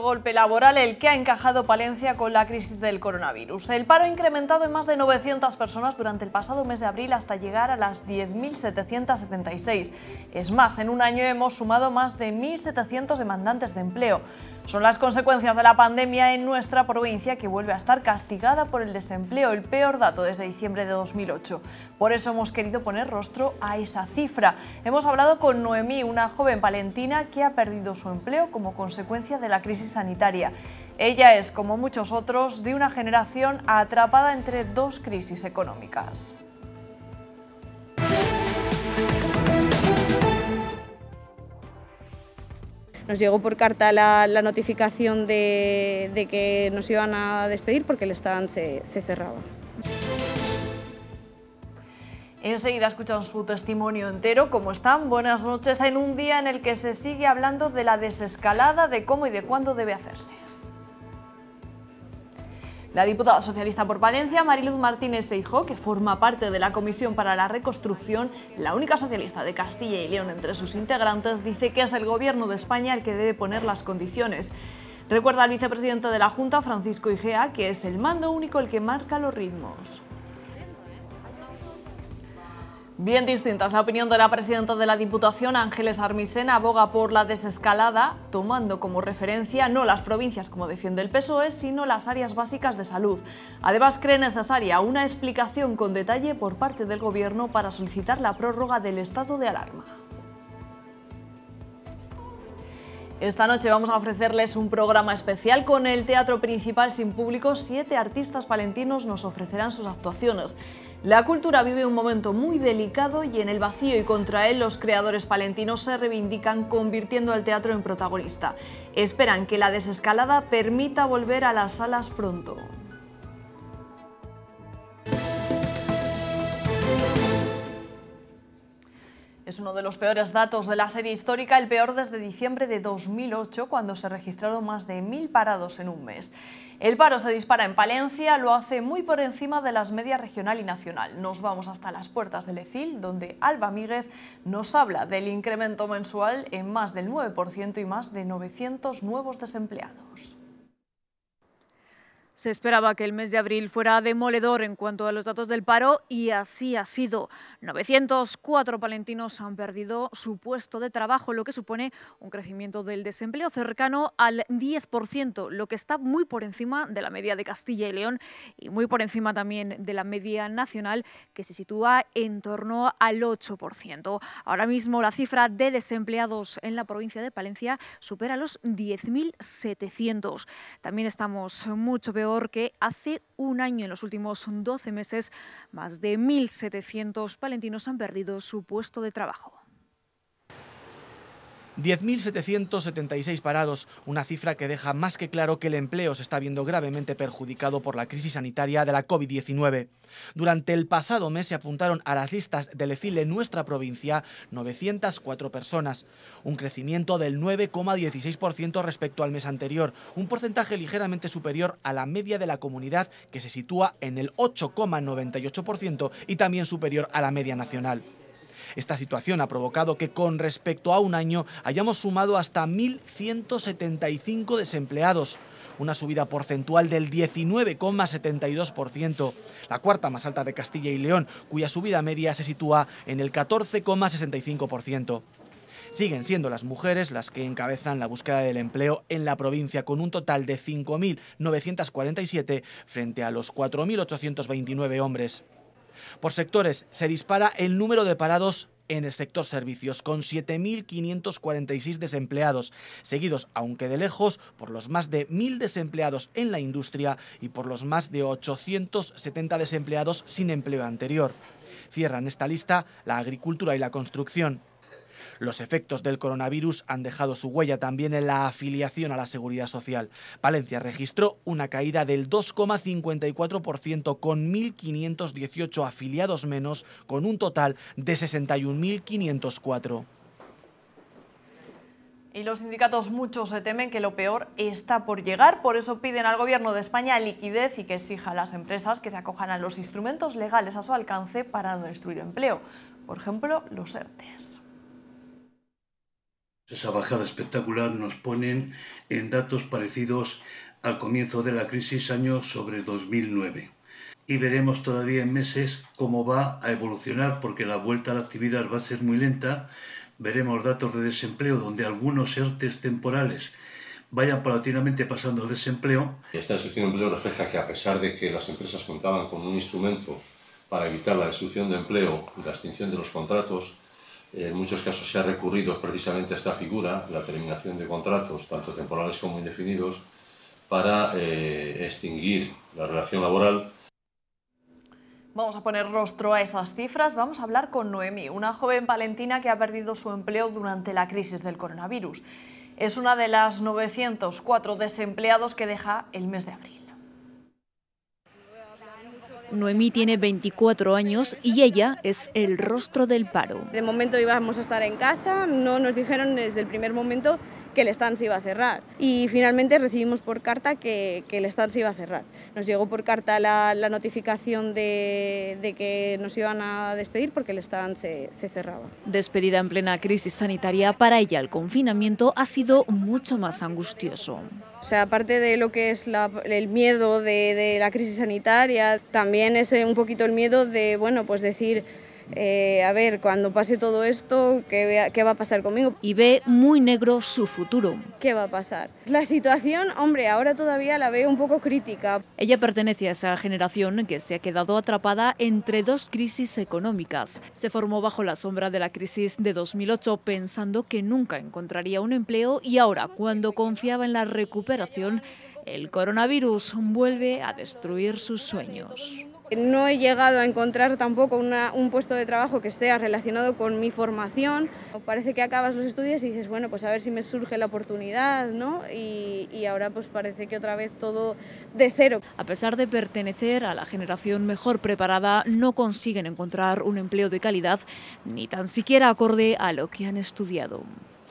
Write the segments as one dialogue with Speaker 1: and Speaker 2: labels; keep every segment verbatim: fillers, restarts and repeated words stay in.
Speaker 1: golpe laboral el que ha encajado Palencia con la crisis del coronavirus. El paro ha incrementado en más de novecientas personas durante el pasado mes de abril hasta llegar a las diez mil setecientas setenta y seis. Es más, en un año hemos sumado más de mil setecientos demandantes de empleo. Son las consecuencias de la pandemia en nuestra provincia, que vuelve a estar castigada por el desempleo, el peor dato desde diciembre de dos mil ocho. Por eso hemos querido poner rostro a esa cifra. Hemos hablado con Noemí, una joven palentina que ha perdido su empleo como consecuencia de la crisis sanitaria. Ella es, como muchos otros, de una generación atrapada entre dos crisis económicas.
Speaker 2: Nos llegó por carta la, la notificación de, de que nos iban a despedir porque el stand se, se cerraba.
Speaker 1: Enseguida escuchan su testimonio entero. ¿Cómo están? Buenas noches. En un día en el que se sigue hablando de la desescalada, de cómo y de cuándo debe hacerse. La diputada socialista por Palencia, Mariluz Martínez Seijóo, que forma parte de la Comisión para la Reconstrucción, la única socialista de Castilla y León entre sus integrantes, dice que es el Gobierno de España el que debe poner las condiciones. Recuerda al vicepresidente de la Junta, Francisco Igea, que es el mando único el que marca los ritmos. Bien distinta es la opinión de la presidenta de la Diputación, Ángeles Armisen, aboga por la desescalada, tomando como referencia no las provincias como defiende el P S O E, sino las áreas básicas de salud. Además, cree necesaria una explicación con detalle por parte del Gobierno para solicitar la prórroga del estado de alarma. Esta noche vamos a ofrecerles un programa especial con el Teatro Principal sin público. Siete artistas palentinos nos ofrecerán sus actuaciones. La cultura vive un momento muy delicado y en el vacío y contra él los creadores palentinos se reivindican convirtiendo al teatro en protagonista. Esperan que la desescalada permita volver a las salas pronto. Es uno de los peores datos de la serie histórica, el peor desde diciembre de dos mil ocho, cuando se registraron más de mil parados en un mes. El paro se dispara en Palencia, lo hace muy por encima de las medias regional y nacional. Nos vamos hasta las puertas del E C I L, donde Alba Míguez nos habla del incremento mensual en más del nueve por ciento y más de novecientos nuevos desempleados.
Speaker 3: Se esperaba que el mes de abril fuera demoledor en cuanto a los datos del paro y así ha sido. novecientos cuatro palentinos han perdido su puesto de trabajo, lo que supone un crecimiento del desempleo cercano al diez por ciento, lo que está muy por encima de la media de Castilla y León y muy por encima también de la media nacional, que se sitúa en torno al ocho por ciento. Ahora mismo la cifra de desempleados en la provincia de Palencia supera los diez mil setecientos. También estamos mucho peor que hace un año. En los últimos doce meses, más de mil setecientos palentinos han perdido su puesto de trabajo.
Speaker 4: diez mil setecientos setenta y seis parados, una cifra que deja más que claro que el empleo se está viendo gravemente perjudicado por la crisis sanitaria de la COVID diecinueve. Durante el pasado mes se apuntaron a las listas del E C I L en nuestra provincia novecientas cuatro personas, un crecimiento del nueve coma dieciséis por ciento respecto al mes anterior, un porcentaje ligeramente superior a la media de la comunidad, que se sitúa en el ocho coma noventa y ocho por ciento y también superior a la media nacional. Esta situación ha provocado que con respecto a un año hayamos sumado hasta mil ciento setenta y cinco desempleados, una subida porcentual del diecinueve coma setenta y dos por ciento, la cuarta más alta de Castilla y León, cuya subida media se sitúa en el catorce coma sesenta y cinco por ciento. Siguen siendo las mujeres las que encabezan la búsqueda del empleo en la provincia, con un total de cinco mil novecientos cuarenta y siete frente a los cuatro mil ochocientos veintinueve hombres. Por sectores, se dispara el número de parados en el sector servicios, con siete mil quinientos cuarenta y seis desempleados, seguidos, aunque de lejos, por los más de mil desempleados en la industria y por los más de ochocientos setenta desempleados sin empleo anterior. Cierran esta lista la agricultura y la construcción. Los efectos del coronavirus han dejado su huella también en la afiliación a la Seguridad Social. Palencia registró una caída del dos coma cincuenta y cuatro por ciento con mil quinientos dieciocho afiliados menos, con un total de sesenta y un mil quinientos cuatro.
Speaker 1: Y los sindicatos muchos se temen que lo peor está por llegar, por eso piden al Gobierno de España liquidez y que exija a las empresas que se acojan a los instrumentos legales a su alcance para no destruir empleo, por ejemplo, los ERTES.
Speaker 5: Esa bajada espectacular nos ponen en datos parecidos al comienzo de la crisis año sobre dos mil nueve. Y veremos todavía en meses cómo va a evolucionar, porque la vuelta a la actividad va a ser muy lenta. Veremos datos de desempleo donde algunos ERTEs temporales vayan paulatinamente pasando al desempleo.
Speaker 6: Esta destrucción de empleo refleja que, a pesar de que las empresas contaban con un instrumento para evitar la destrucción de empleo y la extinción de los contratos, en muchos casos se ha recurrido precisamente a esta figura, la terminación de contratos, tanto temporales como indefinidos, para eh, extinguir la relación laboral.
Speaker 1: Vamos a poner rostro a esas cifras. Vamos a hablar con Noemí, una joven palentina que ha perdido su empleo durante la crisis del coronavirus. Es una de las novecientos cuatro desempleados que deja el mes de abril.
Speaker 3: Noemí tiene veinticuatro años y ella es el rostro del paro.
Speaker 2: De momento íbamos a estar en casa, no nos dijeron desde el primer momento que el stand se iba a cerrar y finalmente recibimos por carta que, que el stand se iba a cerrar. Nos llegó por carta la, la notificación de, de que nos iban a despedir porque el stand se, se cerraba.
Speaker 3: Despedida en plena crisis sanitaria, para ella el confinamiento ha sido mucho más angustioso.
Speaker 2: O sea, aparte de lo que es la, el miedo de, de la crisis sanitaria, también es un poquito el miedo de, bueno, pues decir, eh, a ver, cuando pase todo esto, ¿qué, ¿qué va a pasar conmigo?
Speaker 3: Y ve muy negro su futuro.
Speaker 2: ¿Qué va a pasar? La situación, hombre, ahora todavía la veo un poco crítica.
Speaker 3: Ella pertenece a esa generación que se ha quedado atrapada entre dos crisis económicas. Se formó bajo la sombra de la crisis de dos mil ocho pensando que nunca encontraría un empleo y ahora, cuando confiaba en la recuperación, el coronavirus vuelve a destruir sus sueños.
Speaker 2: No he llegado a encontrar tampoco una, un puesto de trabajo que esté relacionado con mi formación. Parece que acabas los estudios y dices, bueno, pues a ver si me surge la oportunidad, ¿no? Y, y ahora pues parece que otra vez todo de cero.
Speaker 3: A pesar de pertenecer a la generación mejor preparada, no consiguen encontrar un empleo de calidad, ni tan siquiera acorde a lo que han estudiado.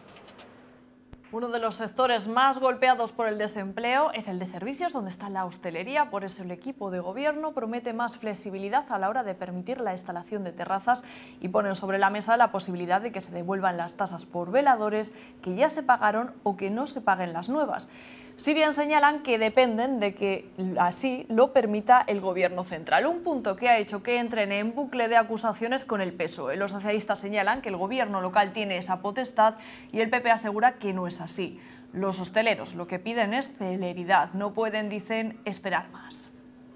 Speaker 1: Uno de los sectores más golpeados por el desempleo es el de servicios, donde está la hostelería. Por eso el equipo de gobierno promete más flexibilidad a la hora de permitir la instalación de terrazas y ponen sobre la mesa la posibilidad de que se devuelvan las tasas por veladores que ya se pagaron o que no se paguen las nuevas. Si bien señalan que dependen de que así lo permita el Gobierno central, un punto que ha hecho que entren en bucle de acusaciones con el P S O E. Los socialistas señalan que el Gobierno local tiene esa potestad y el P P asegura que no es así. Los hosteleros lo que piden es celeridad, no pueden, dicen, esperar más.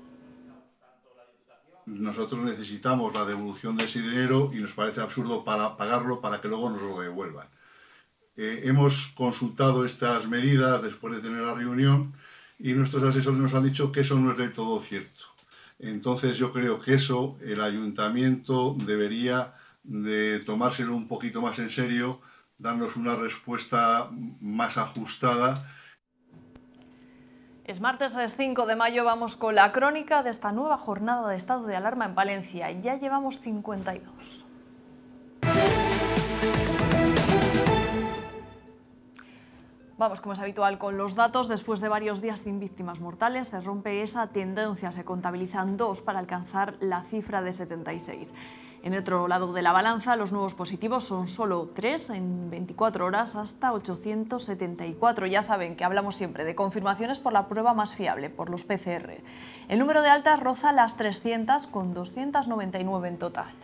Speaker 7: Nosotros necesitamos la devolución de ese dinero y nos parece absurdo para pagarlo para que luego nos lo devuelvan. Eh, hemos consultado estas medidas después de tener la reunión y nuestros asesores nos han dicho que eso no es del todo cierto. Entonces yo creo que eso el ayuntamiento debería de tomárselo un poquito más en serio, darnos una respuesta más ajustada.
Speaker 1: Es martes, es cinco de mayo, vamos con la crónica de esta nueva jornada de estado de alarma en Palencia. Ya llevamos cincuenta y dos. Vamos, como es habitual, con los datos. Después de varios días sin víctimas mortales, se rompe esa tendencia. Se contabilizan dos para alcanzar la cifra de setenta y seis. En el otro lado de la balanza, los nuevos positivos son solo tres en veinticuatro horas hasta ochocientos setenta y cuatro. Ya saben que hablamos siempre de confirmaciones por la prueba más fiable, por los P C R. El número de altas roza las trescientas, con doscientos noventa y nueve en total.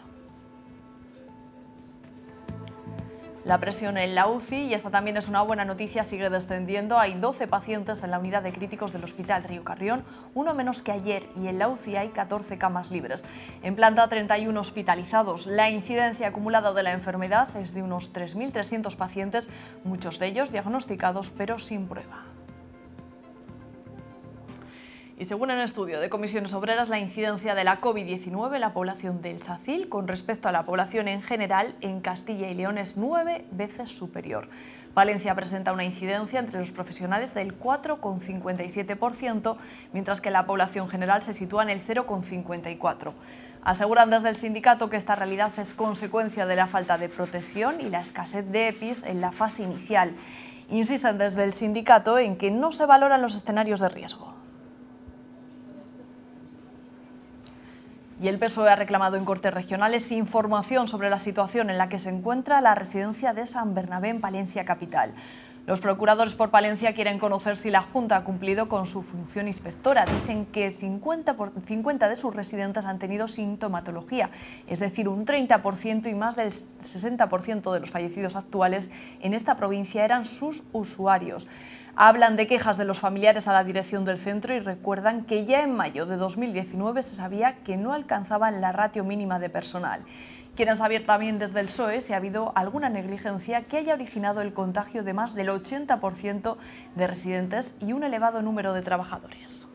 Speaker 1: La presión en la U C I, y esta también es una buena noticia, sigue descendiendo. Hay doce pacientes en la unidad de críticos del Hospital Río Carrión, uno menos que ayer, y en la U C I hay catorce camas libres. En planta, treinta y uno hospitalizados. La incidencia acumulada de la enfermedad es de unos tres mil trescientos pacientes, muchos de ellos diagnosticados pero sin prueba. Y según el estudio de Comisiones Obreras, la incidencia de la COVID diecinueve en la población del Sacil con respecto a la población en general en Castilla y León es nueve veces superior. Palencia presenta una incidencia entre los profesionales del cuatro coma cincuenta y siete por ciento, mientras que la población general se sitúa en el cero coma cincuenta y cuatro por ciento. Aseguran desde el sindicato que esta realidad es consecuencia de la falta de protección y la escasez de E P Is en la fase inicial. Insisten desde el sindicato en que no se valoran los escenarios de riesgo. Y el P S O E ha reclamado en Cortes Regionales información sobre la situación en la que se encuentra la residencia de San Bernabé en Palencia capital. Los procuradores por Palencia quieren conocer si la Junta ha cumplido con su función inspectora. Dicen que cincuenta, por, cincuenta de sus residentes han tenido sintomatología, es decir, un treinta por ciento, y más del sesenta por ciento de los fallecidos actuales en esta provincia eran sus usuarios. Hablan de quejas de los familiares a la dirección del centro y recuerdan que ya en mayo de dos mil diecinueve se sabía que no alcanzaban la ratio mínima de personal. Quieren saber también desde el P S O E si ha habido alguna negligencia que haya originado el contagio de más del ochenta por ciento de residentes y un elevado número de trabajadores.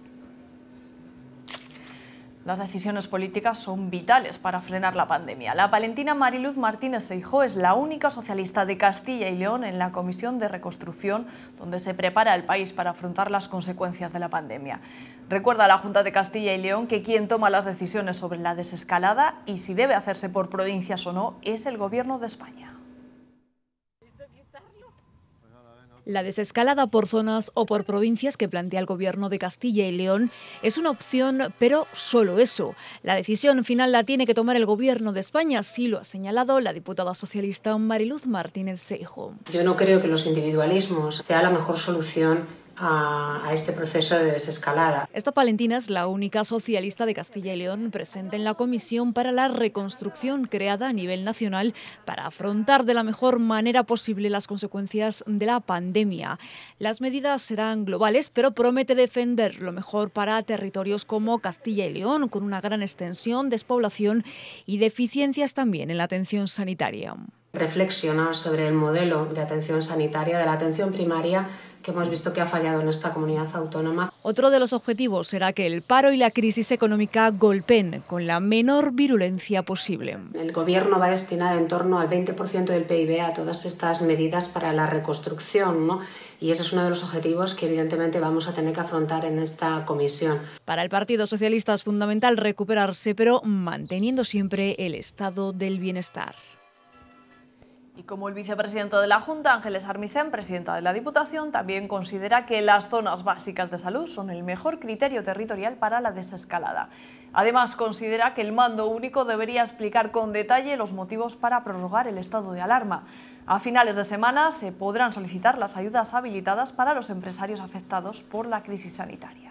Speaker 1: Las decisiones políticas son vitales para frenar la pandemia. La palentina Mariluz Martínez Seijóo es la única socialista de Castilla y León en la Comisión de Reconstrucción, donde se prepara el país para afrontar las consecuencias de la pandemia. Recuerda a la Junta de Castilla y León que quien toma las decisiones sobre la desescalada y si debe hacerse por provincias o no es el Gobierno de España.
Speaker 8: La desescalada por zonas o por provincias que plantea el Gobierno de Castilla y León es una opción, pero solo eso. La decisión final la tiene que tomar el Gobierno de España, así lo ha señalado la diputada socialista Mariluz Martínez Seijóo.
Speaker 9: Yo no creo que los individualismos sea la mejor solución a, a este proceso de desescalada.
Speaker 8: Esta palentina es la única socialista de Castilla y León presente en la Comisión para la Reconstrucción creada a nivel nacional para afrontar de la mejor manera posible las consecuencias de la pandemia. Las medidas serán globales, pero promete defender lo mejor para territorios como Castilla y León, con una gran extensión, despoblación y deficiencias también en la atención sanitaria.
Speaker 9: Reflexionar sobre el modelo de atención sanitaria, de la atención primaria, que hemos visto que ha fallado en esta comunidad autónoma.
Speaker 8: Otro de los objetivos será que el paro y la crisis económica golpeen con la menor virulencia posible.
Speaker 9: El Gobierno va a destinar en torno al veinte por ciento del P I B a todas estas medidas para la reconstrucción, ¿no? Y ese es uno de los objetivos que evidentemente vamos a tener que afrontar en esta comisión.
Speaker 8: Para el Partido Socialista es fundamental recuperarse, pero manteniendo siempre el estado del bienestar.
Speaker 1: Y como el vicepresidente de la Junta, Ángeles Armisen, presidenta de la Diputación, también considera que las zonas básicas de salud son el mejor criterio territorial para la desescalada. Además, considera que el mando único debería explicar con detalle los motivos para prorrogar el estado de alarma. A finales de semana se podrán solicitar las ayudas habilitadas para los empresarios afectados por la crisis sanitaria.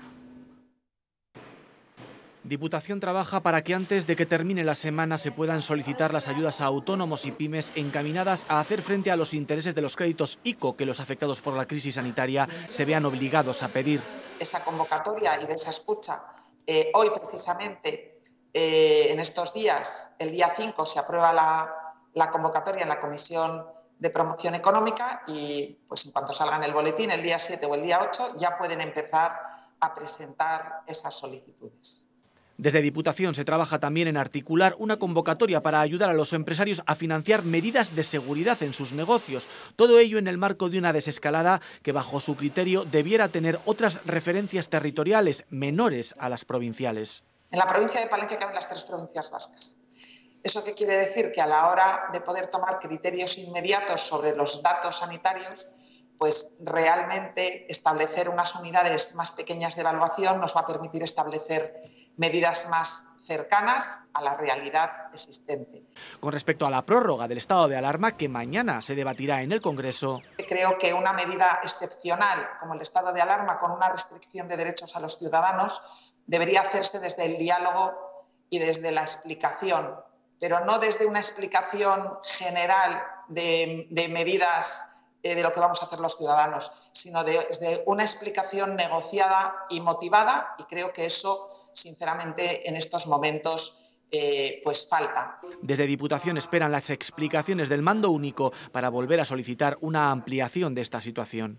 Speaker 4: Diputación trabaja para que antes de que termine la semana se puedan solicitar las ayudas a autónomos y pymes encaminadas a hacer frente a los intereses de los créditos ICO que los afectados por la crisis sanitaria se vean obligados a pedir.
Speaker 10: Esa convocatoria y de esa escucha, eh, hoy precisamente, eh, en estos días, el día cinco, se aprueba la, la convocatoria en la Comisión de Promoción Económica y pues en cuanto salga en el boletín el día siete o el día ocho ya pueden empezar a presentar esas solicitudes.
Speaker 4: Desde Diputación se trabaja también en articular una convocatoria para ayudar a los empresarios a financiar medidas de seguridad en sus negocios. Todo ello en el marco de una desescalada que, bajo su criterio, debiera tener otras referencias territoriales menores a las provinciales.
Speaker 10: En la provincia de Palencia caben las tres provincias vascas. ¿Eso qué quiere decir? Que a la hora de poder tomar criterios inmediatos sobre los datos sanitarios, pues realmente establecer unas unidades más pequeñas de evaluación nos va a permitir establecer medidas más cercanas a la realidad existente.
Speaker 4: Con respecto a la prórroga del estado de alarma, que mañana se debatirá en el Congreso,
Speaker 10: creo que una medida excepcional como el estado de alarma con una restricción de derechos a los ciudadanos debería hacerse desde el diálogo y desde la explicación, pero no desde una explicación general de, de medidas de lo que vamos a hacer los ciudadanos, sino desde una explicación negociada y motivada, y creo que eso, sinceramente, en estos momentos eh, pues falta.
Speaker 4: Desde Diputación esperan las explicaciones del mando único para volver a solicitar una ampliación de esta situación.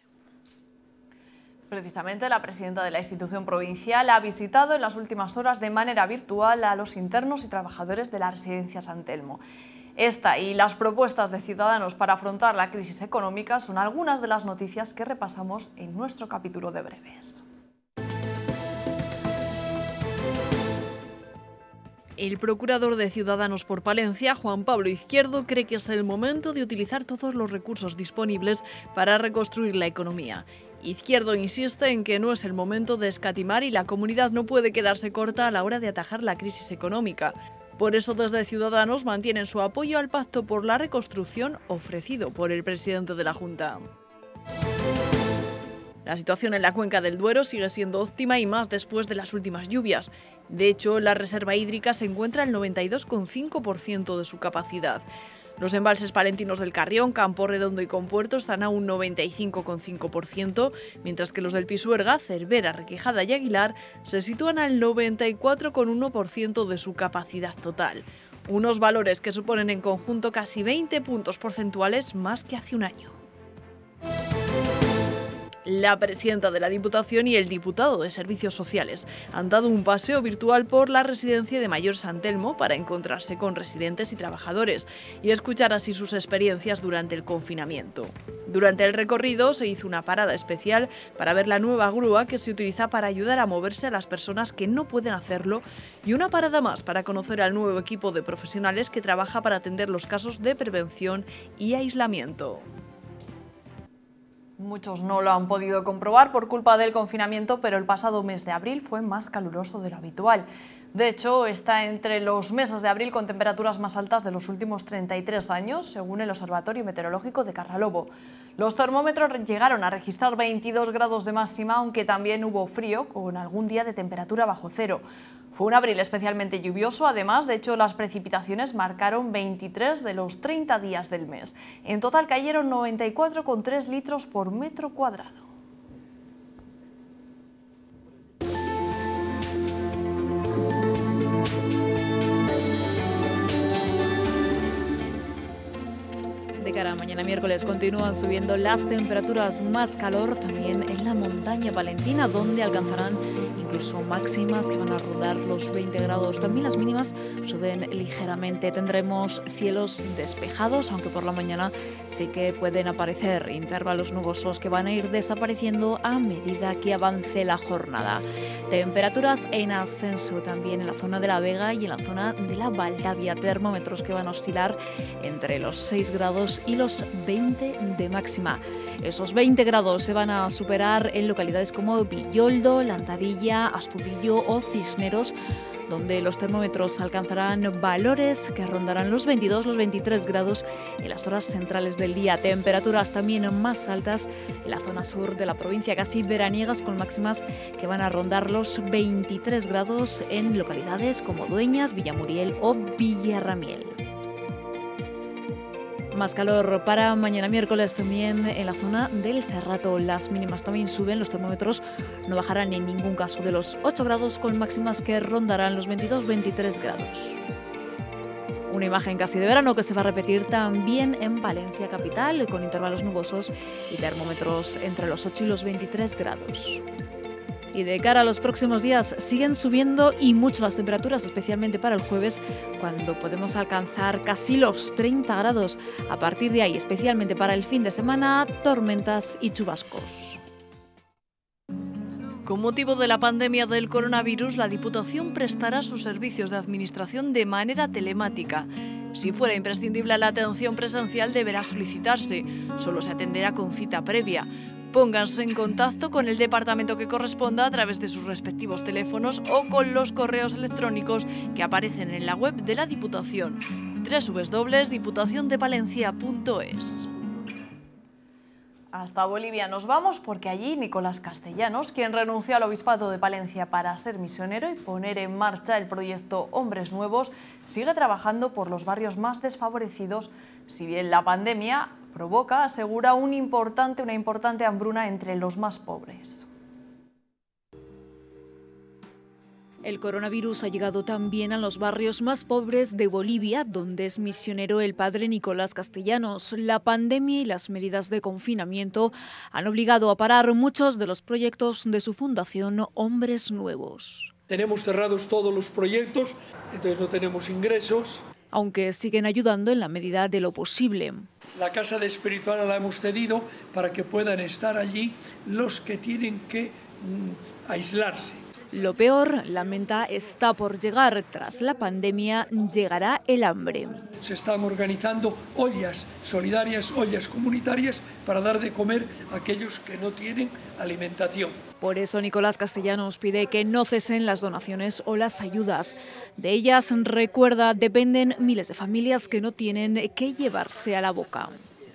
Speaker 1: Precisamente la presidenta de la institución provincial ha visitado en las últimas horas de manera virtual a los internos y trabajadores de la residencia San Telmo. Esta y las propuestas de Ciudadanos para afrontar la crisis económica son algunas de las noticias que repasamos en nuestro capítulo de breves. El procurador de Ciudadanos por Palencia, Juan Pablo Izquierdo, cree que es el momento de utilizar todos los recursos disponibles para reconstruir la economía. Izquierdo insiste en que no es el momento de escatimar y la comunidad no puede quedarse corta a la hora de atajar la crisis económica. Por eso desde Ciudadanos mantienen su apoyo al pacto por la reconstrucción ofrecido por el presidente de la Junta. La situación en la cuenca del Duero sigue siendo óptima y más después de las últimas lluvias. De hecho, la reserva hídrica se encuentra al noventa y dos coma cinco por ciento de su capacidad. Los embalses palentinos del Carrión, Campo Redondo y Compuerto están a un noventa y cinco coma cinco por ciento, mientras que los del Pisuerga, Cervera, Requejada y Aguilar se sitúan al noventa y cuatro coma uno por ciento de su capacidad total. Unos valores que suponen en conjunto casi veinte puntos porcentuales más que hace un año. La presidenta de la Diputación y el diputado de Servicios Sociales han dado un paseo virtual por la residencia de Mayor San Telmo para encontrarse con residentes y trabajadores y escuchar así sus experiencias durante el confinamiento. Durante el recorrido se hizo una parada especial para ver la nueva grúa que se utiliza para ayudar a moverse a las personas que no pueden hacerlo y una parada más para conocer al nuevo equipo de profesionales que trabaja para atender los casos de prevención y aislamiento. Muchos no lo han podido comprobar por culpa del confinamiento, pero el pasado mes de abril fue más caluroso de lo habitual. De hecho, está entre los meses de abril con temperaturas más altas de los últimos treinta y tres años, según el Observatorio Meteorológico de Carralobo. Los termómetros llegaron a registrar veintidós grados de máxima, aunque también hubo frío, con algún día de temperatura bajo cero. Fue un abril especialmente lluvioso, además, de hecho, las precipitaciones marcaron veintitrés de los treinta días del mes. En total cayeron noventa y cuatro coma tres litros por metro cuadrado.
Speaker 8: De cara a mañana miércoles continúan subiendo las temperaturas, más calor también en la montaña palentina, donde alcanzarán incluso máximas que van a rondar los veinte grados. También las mínimas suben ligeramente. Tendremos cielos despejados, aunque por la mañana sí que pueden aparecer intervalos nubosos que van a ir desapareciendo a medida que avance la jornada. Temperaturas en ascenso también en la zona de la Vega y en la zona de la Valdavia. Termómetros que van a oscilar entre los seis grados y los veinte de máxima. Esos veinte grados se van a superar en localidades como Villoldo, Lantadilla, Astudillo o Cisneros, donde los termómetros alcanzarán valores que rondarán los veintidós, los veintitrés grados en las horas centrales del día. Temperaturas también más altas en la zona sur de la provincia, casi veraniegas, con máximas que van a rondar los veintitrés grados en localidades como Dueñas, Villamuriel o Villarramiel. Más calor para mañana miércoles también en la zona del Cerrato. Las mínimas también suben, los termómetros no bajarán en ningún caso de los ocho grados, con máximas que rondarán los veintidós a veintitrés grados. Una imagen casi de verano que se va a repetir también en Valencia capital, con intervalos nubosos y termómetros entre los ocho y los veintitrés grados. Y de cara a los próximos días siguen subiendo y mucho las temperaturas, especialmente para el jueves, cuando podemos alcanzar casi los treinta grados. A partir de ahí, especialmente para el fin de semana, tormentas y chubascos.
Speaker 1: Con motivo de la pandemia del coronavirus, la Diputación prestará sus servicios de administración de manera telemática. Si fuera imprescindible la atención presencial, deberá solicitarse. Solo se atenderá con cita previa. Pónganse en contacto con el departamento que corresponda a través de sus respectivos teléfonos o con los correos electrónicos que aparecen en la web de la Diputación, doble u doble u doble u punto diputación de palencia punto es. Hasta Bolivia nos vamos, porque allí Nicolás Castellanos, quien renunció al Obispado de Palencia para ser misionero y poner en marcha el proyecto Hombres Nuevos, sigue trabajando por los barrios más desfavorecidos, si bien la pandemia provoca, asegura, un importante, una importante hambruna entre los más pobres.
Speaker 8: El coronavirus ha llegado también a los barrios más pobres de Bolivia, donde es misionero el padre Nicolás Castellanos. La pandemia y las medidas de confinamiento han obligado a parar muchos de los proyectos de su fundación Hombres Nuevos.
Speaker 11: Tenemos cerrados todos los proyectos, entonces no tenemos ingresos.
Speaker 8: Aunque siguen ayudando en la medida de lo posible.
Speaker 11: La casa de espiritual la hemos cedido para que puedan estar allí los que tienen que mm, aislarse.
Speaker 8: Lo peor, lamenta, está por llegar. Tras la pandemia llegará el hambre.
Speaker 11: Se están organizando ollas solidarias, ollas comunitarias para dar de comer a aquellos que no tienen alimentación.
Speaker 8: Por eso Nicolás Castellanos pide que no cesen las donaciones o las ayudas. De ellas, recuerda, dependen miles de familias que no tienen qué llevarse a la boca.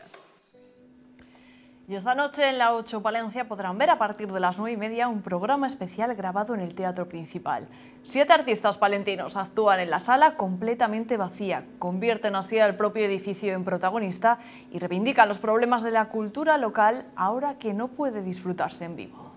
Speaker 1: Y esta noche en la ocho Palencia podrán ver a partir de las nueve y media un programa especial grabado en el Teatro Principal. Siete artistas palentinos actúan en la sala completamente vacía, convierten así al propio edificio en protagonista y reivindican los problemas de la cultura local ahora que no puede disfrutarse en vivo.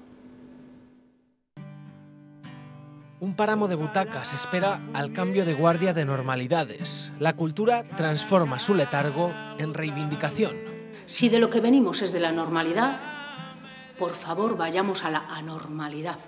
Speaker 12: Un páramo de butacas espera al cambio de guardia de normalidades. La cultura transforma su letargo en reivindicación.
Speaker 13: Si de lo que venimos es de la normalidad, por favor vayamos a la anormalidad.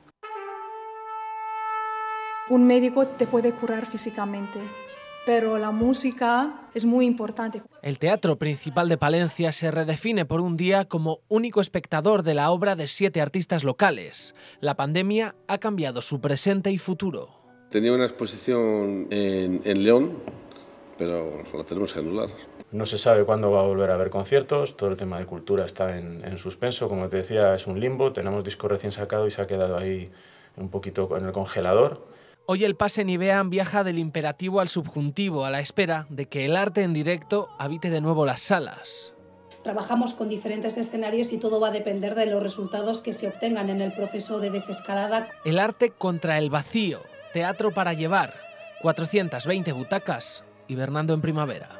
Speaker 14: Un médico te puede curar físicamente, pero la música es muy importante.
Speaker 12: El Teatro Principal de Palencia se redefine por un día como único espectador de la obra de siete artistas locales. La pandemia ha cambiado su presente y futuro.
Speaker 15: Tenía una exposición en, en León, pero la tenemos que anular.
Speaker 16: No se sabe cuándo va a volver a haber conciertos, todo el tema de cultura está en, en suspenso, como te decía, es un limbo, tenemos disco recién sacado y se ha quedado ahí un poquito en el congelador.
Speaker 12: Hoy el Pase Nivean viaja del imperativo al subjuntivo, a la espera de que el arte en directo habite de nuevo las salas.
Speaker 17: Trabajamos con diferentes escenarios y todo va a depender de los resultados que se obtengan en el proceso de desescalada.
Speaker 12: El arte contra el vacío, teatro para llevar, cuatrocientas veinte butacas, hibernando en primavera.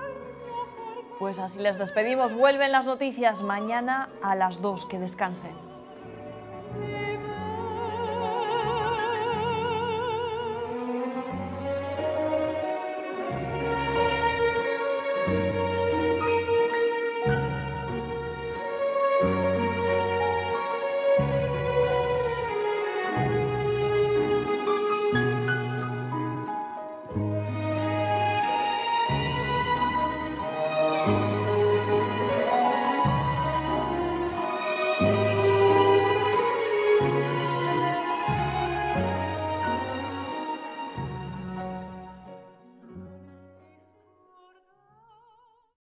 Speaker 1: Pues así les despedimos. Vuelven las noticias mañana a las dos. Que descansen.